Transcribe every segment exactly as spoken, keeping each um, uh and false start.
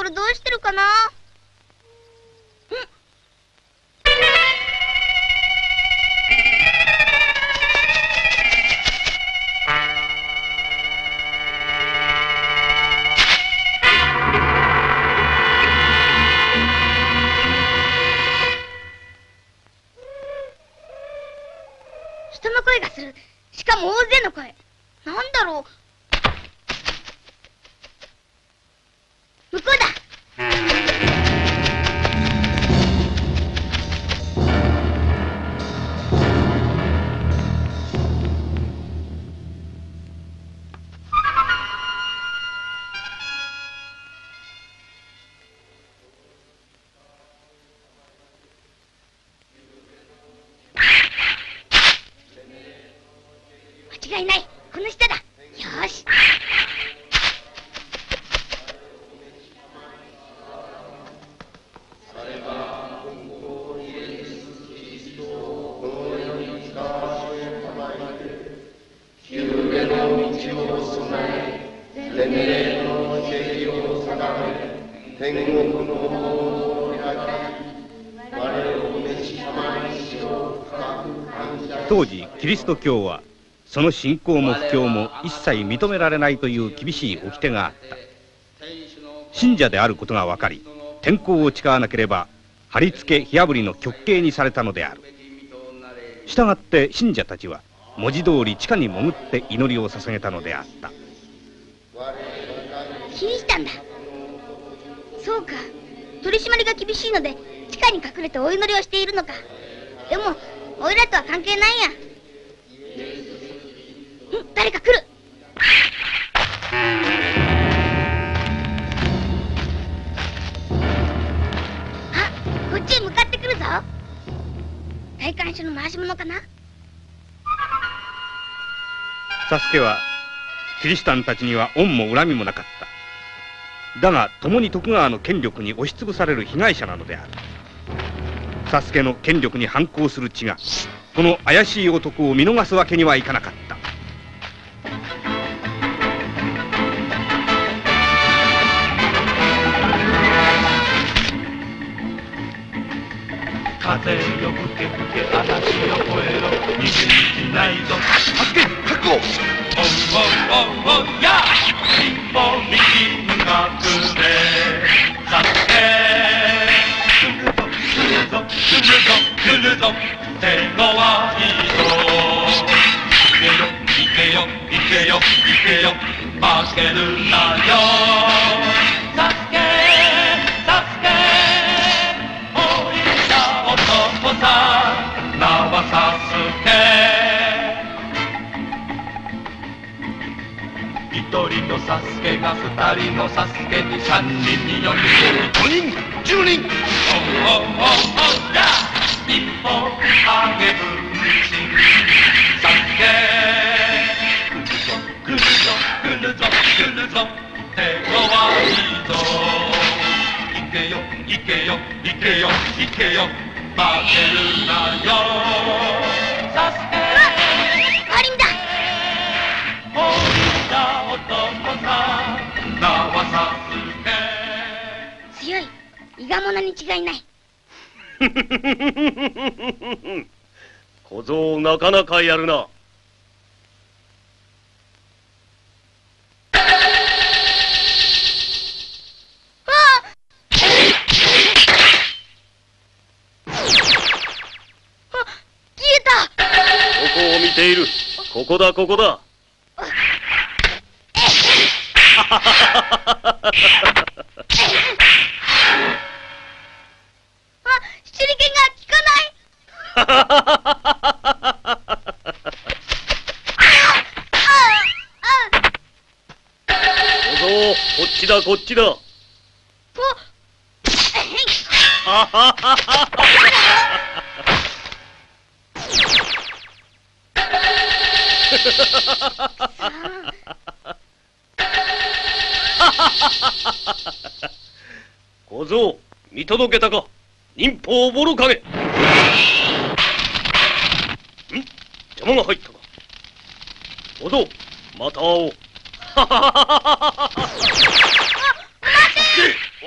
れどうしてるかな。人の声がする。しかも大勢の声。なんだろう。向こうだ。間違いない。この下だ。よし。 当時キリスト教はその信仰も布教も一切認められないという厳しい掟があった。信者であることが分かり天候を誓わなければ貼り付け火あぶりの極刑にされたのである。したがって信者たちは文字通り地下に潜って祈りを捧げたのであった。 キリシタンだ。そうか、取り締まりが厳しいので地下に隠れてお祈りをしているのか。でもおいらとは関係ないや。ん、誰か来る。あ、こっちへ向かってくるぞ。代官所の回し者かな。 佐助はキリシタンたちには恩も恨みもなかった。だが共に徳川の権力に押しつぶされる被害者なのである。佐助の権力に反抗する血がこの怪しい男を見逃すわけにはいかなかった。 風よ吹け吹け嵐よ越えろ逃げ道ないぞ。 助け覚悟。 おうおうおうおうや一歩右がくれさて来るぞ来るぞ来るぞ手強いぞ。行けよ行けよ行けよ負けるなよ。サスケサスケおいた男さ名はサスケ。一人のサスケが二人のサスケに三人に四人五人十人。 おうおうおうおうや一歩あげぶしサスケ来るぞ来るぞ来るぞ手強いぞ。行けよ行けよ行けよ行けよ負けるなよ。サスケカリンだ。 おいた男さ名はサスケ。 強い伊賀者に違いない。 小僧なかなかやるな。どこを見ている。ここだここだ。 手裏剣が効かない。 小僧こっちだこっちだ。小僧見届けたか。忍法ボロ影。ん邪魔が入ったか。小僧また会おう。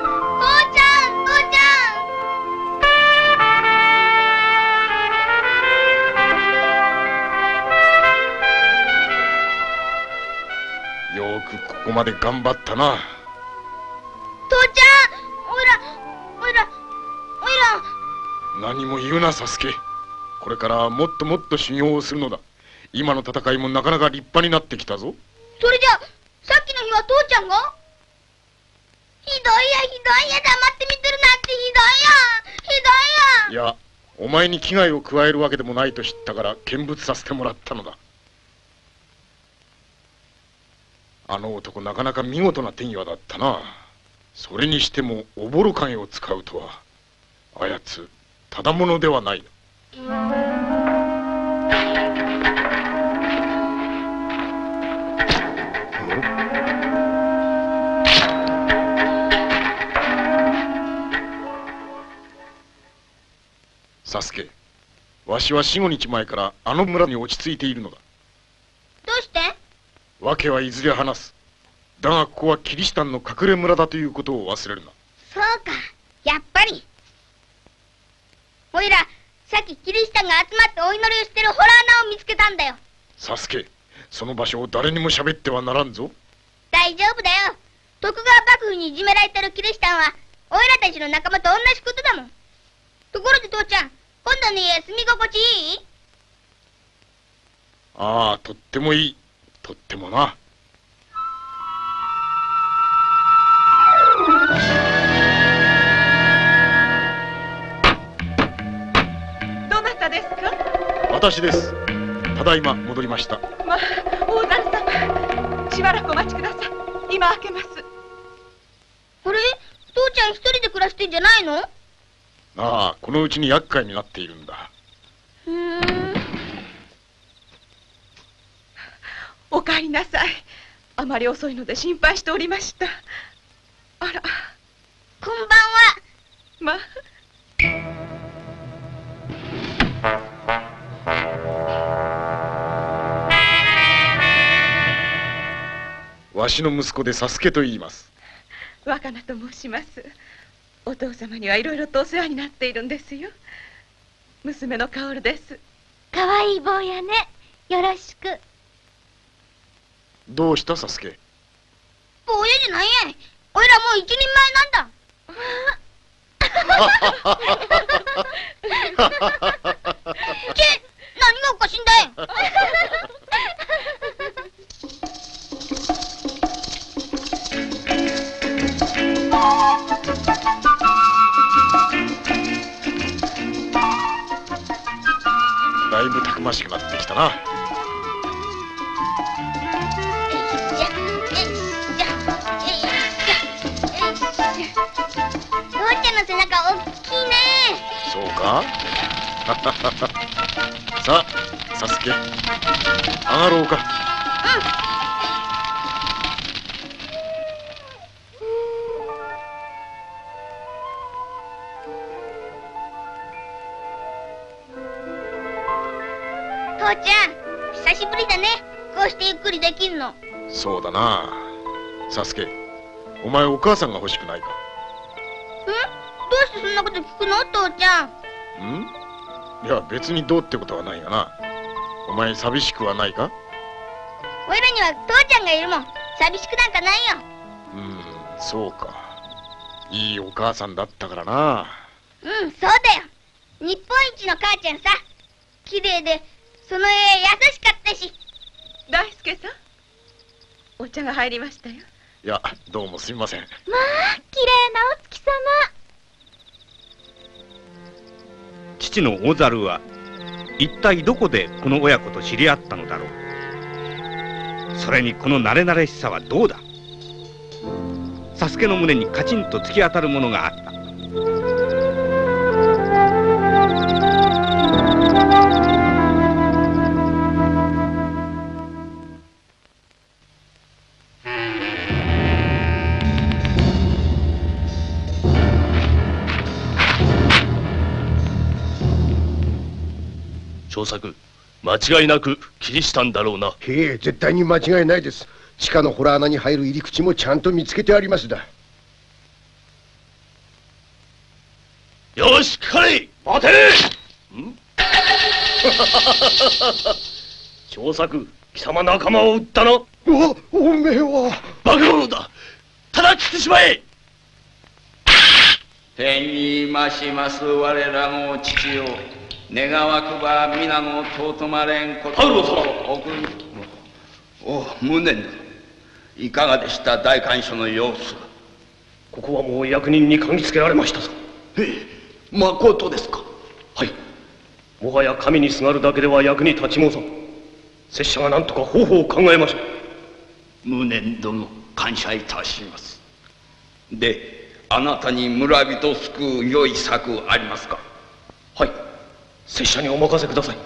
父ちゃん、父ちゃん。よーくここまで頑張ったな。 父ちゃん、おいら、おいら、おいら。 何も言うな、サスケ。これからもっともっと修行をするのだ。今の戦いもなかなか立派になってきたぞ。 それじゃあさっきの日は父ちゃんがひどいやひどいや、黙って見てるなんてひどいやひどいや。 いや、お前に危害を加えるわけでもないと知ったから見物させてもらったのだ。あの男なかなか見事な手際だったな。それにしてもおぼろ影を使うとは、あやつただ者ではない。サスケ、わしは四五日前からあの村に落ち着いているのだ。 どうして？ 訳はいずれ話す。だがここはキリシタンの隠れ村だということを忘れるな。 そうか、やっぱり。おいらさっきキリシタンが集まってお祈りをしてるホラー穴を見つけたんだよ。 サスケ、その場所を誰にも喋ってはならんぞ。 大丈夫だよ。徳川幕府にいじめられてるキリシタンはおいらたちの仲間と同じことだもん。ところで父ちゃん、今度の家住み心地いい？ ああ、とってもいい。とってもな。 どなたですか？ 私です。ただいま戻りました。 まあ、大旦様、しばらくお待ちください。今開けます。 あれ、父ちゃん一人で暮らしてんじゃないの？ ああ、このうちに厄介になっているんだ。 ふーん。 お帰りなさい。あまり遅いので心配しておりました。あら。 こんばんは。 まあ。 わしの息子でサスケと言います。 若菜と申します。お父様にはいろいろとお世話になっているんですよ。娘の薫です。 かわいい坊やね。よろしく。 どうしたサスケ？ 坊やじゃないやい。おいらもう一人前なんだ。け、何がおかしいんだよ。 だいぶたくましくなってきたな。 父ちゃんの背中大きいね。 そうか？さあ、サスケ、上がろうか。 父ちゃん、久しぶりだね。こうしてゆっくりできんの。 そうだな。サスケ、お前お母さんが欲しくないか？ ん？どうしてそんなこと聞くの父ちゃん。 ん？いや別にどうってことはないがな。お前寂しくはないか？ おいらには父ちゃんがいるもん。寂しくなんかないよ。 うん、そうか。いいお母さんだったからな。 うん、そうだよ。日本一の母ちゃんさ。綺麗でその絵優しかったし。 大輔さん、お茶が入りましたよ。 いや、どうもすみません。 まあ、綺麗なお月様。 父の大猿は一体どこでこの親子と知り合ったのだろう。それにこの慣れ慣れしさはどうだ。サスケの胸にカチンと突き当たるものがあった。 長作、間違いなくキリシタンだろうな。 へえ、絶対に間違いないです。地下の洞穴に入る入り口もちゃんと見つけてありますだ。 よし、かれ、待て。ん長作、貴様仲間を撃ったな。 お、おめえは化け物だ。叩き切ってしまえ。 天に増します我らの父よ、願わくば皆の尊まれんことパウロ様。 送る。お、無念だ。いかがでした、代官所の様子。 ここはもう役人に嗅ぎつけられましたぞ。 ええ、まことですか。 はい。もはや神にすがるだけでは役に立ちもさん。拙者が何とか方法を考えましょう。 無念殿、感謝いたします。で、あなたに村人を救う良い策ありますか。 はい、拙者にお任せください。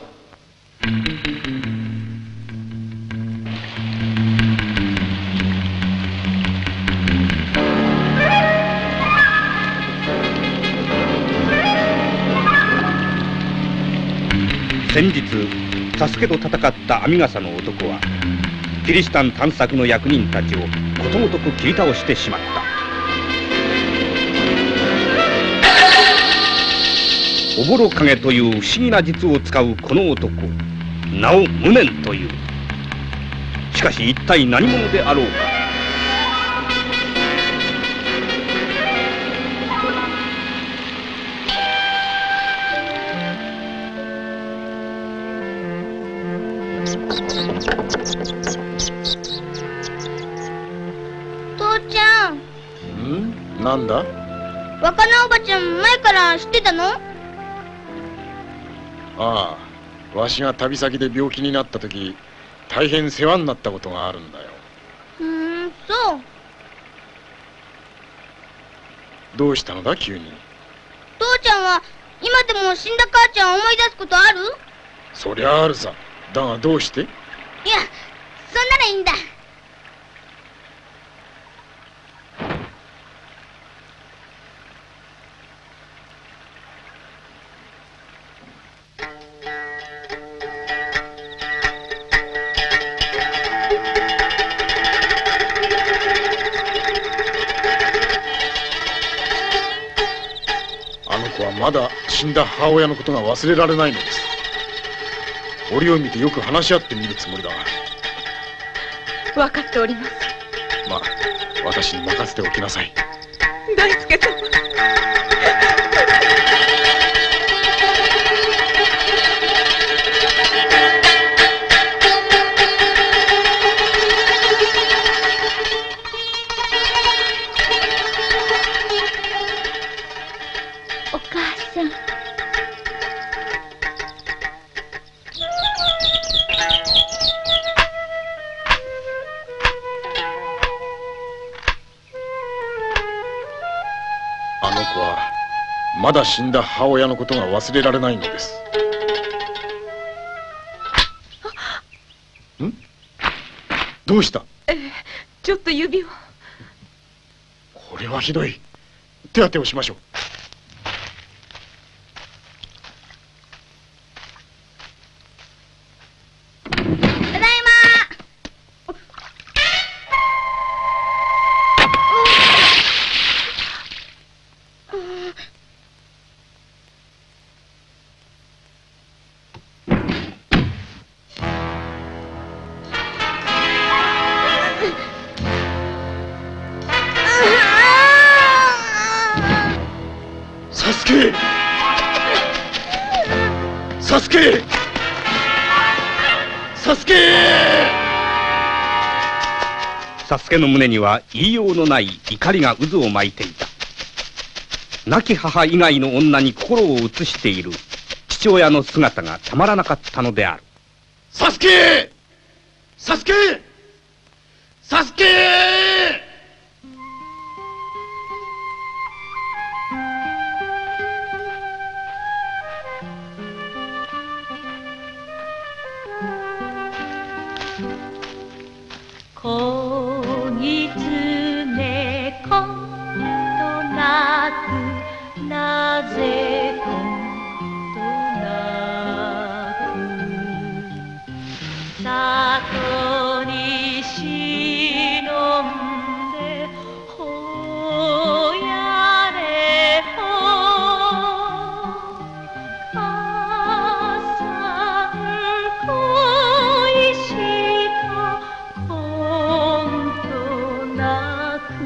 先日サスケと戦った編み笠の男はキリシタン探索の役人たちをことごとく切り倒してしまった。おぼろ影という不思議な術を使うこの男、名を無念という。しかし一体何者であろうか。 父ちゃん。 ん？なんだ？ 若菜おばちゃん前から知ってたの？ ああ、わしが旅先で病気になった時、大変世話になったことがあるんだよ。 うーん、そう。 どうしたのだ急に。 父ちゃんは今でも死んだ母ちゃんを思い出すことある？ そりゃあるさ。だがどうして？ いや、そんならいいんだ。 あの子はまだ死んだ母親のことが忘れられないのです。折を見てよく話し合ってみるつもりだが。 分かっております。 まあ、私に任せておきなさい。 大輔様。 お母さん。 あの子はまだ死んだ母親のことが忘れられないのです。ん？どうした？ ええ、ちょっと指を。 これはひどい。手当てをしましょう。 ただいま。 サスケ！サスケ！サスケ！ サスケの胸には言いようのない怒りが渦を巻いていた。亡き母以外の女に心を移している父親の姿がたまらなかったのである。 サスケ！サスケ！サスケ！ 子狐ことなくなぜことなく里に忍んでほやれほ朝ん恋したほんとなく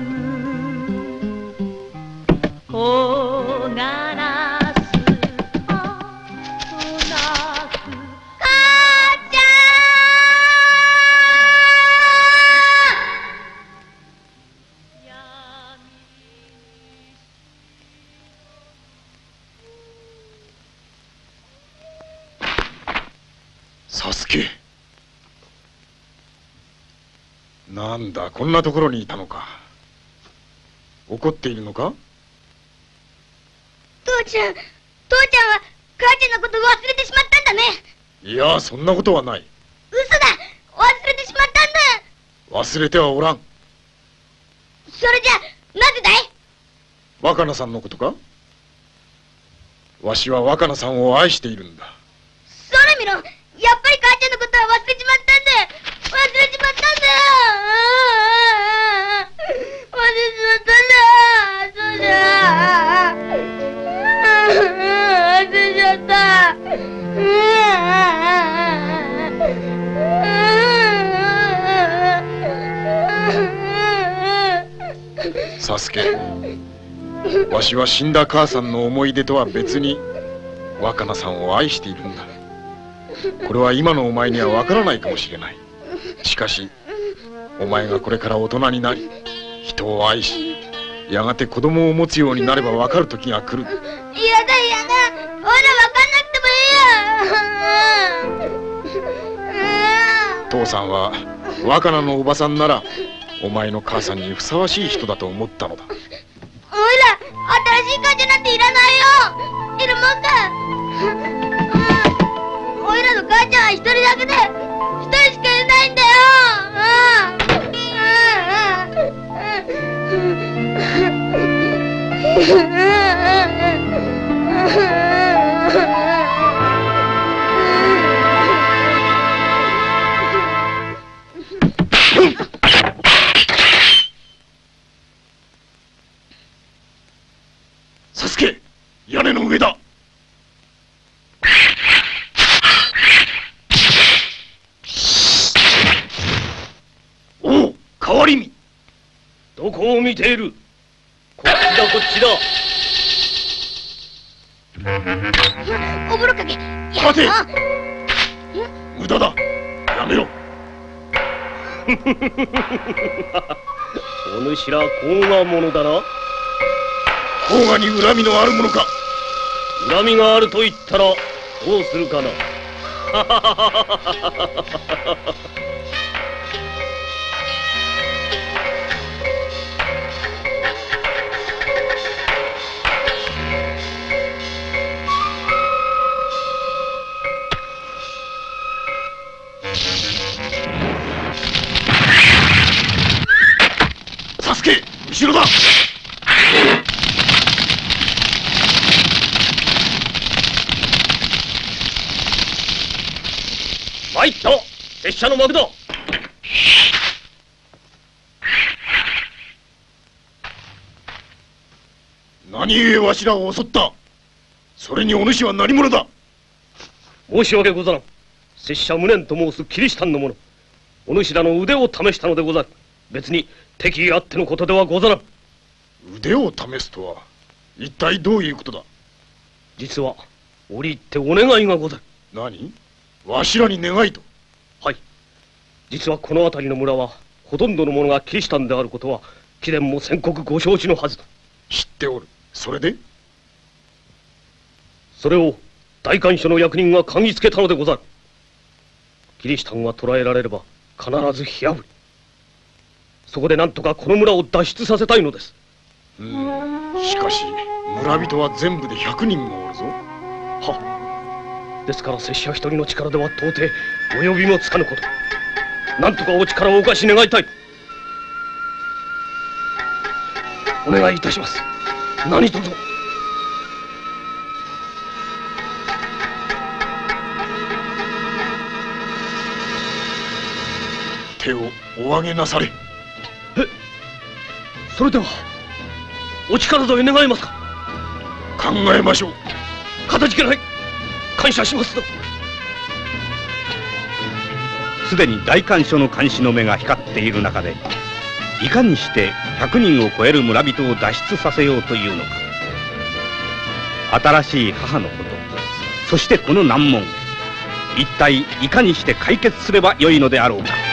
ほがらすことなくサスケ、なんだこんなところにいたのか。怒っているのか。 父ちゃん、父ちゃんは母ちゃんのことを忘れてしまったんだね。 いや、そんなことはない。 嘘だ、忘れてしまったんだ。 忘れてはおらん。 それじゃなぜだい。 若菜さんのことか。わしは若菜さんを愛しているんだ。 それ見ろ、やっぱり母ちゃんのことは忘れちまったんだ。忘れちまったんだ。忘れちまったんだ。そうだ。忘れちゃった。 サスケ、わしは死んだ母さんの思い出とは別に若菜さんを愛しているんだ。これは今のお前にはわからないかもしれない。しかしお前がこれから大人になり人を愛しやがて子供を持つようになればわかる時が来る。 嫌だ嫌だ、おいらわかんなくてもいいや。 父さんは若菜のおばさんならお前の母さんにふさわしい人だと思ったのだ。 おいら新しい母ちゃんなんていらないよ。いるもんか。おいらの母ちゃんは一人だけで一人しかいないんだよ。 サスケ、屋根の上だ。おう、変わり身。 どこを見ている。こっちだこっちだ。 おぼろかけ。 待て。無駄だ。やめろ。 お主ら甲賀者だな。 甲賀に恨みのあるものか。 恨みがあると言ったらどうするかな。 サスケ、後ろだ。 参った、拙者の幕だ。 何故わしらを襲った。それにお主は何者だ。 申し訳ござらん。拙者無念と申すキリシタンの者。お主らの腕を試したのでござる。別に敵意あってのことではござらん。 腕を試すとは一体どういうことだ。 実は折り入ってお願いがござる。 何。わしらに願いと。 はい。実はこの辺りの村はほとんどの者がキリシタンであることは貴殿も先刻ご承知のはずだ。 知っておる。それで。 それを代官所の役人が嗅ぎつけたのでござる。キリシタンが捕らえられれば必ず火あぶり。そこで何とかこの村を脱出させたいのです。 うん、しかし村人は全部でひゃくにんもおるぞ。 はですから拙者一人の力では到底お呼びもつかぬこと。何とかお力をお貸し願いたい。お願いいたします。何卒。 手をお上げなされ。え、 それではお力添え願えますか。 考えましょう。 かたじけない。感謝しますぞ。 すでに大官所の監視の目が光っている中で、いかにしてひゃくにんを超える村人を脱出させようというのか。新しい母のこと、そしてこの難問、一体いかにして解決すればよいのであろうか。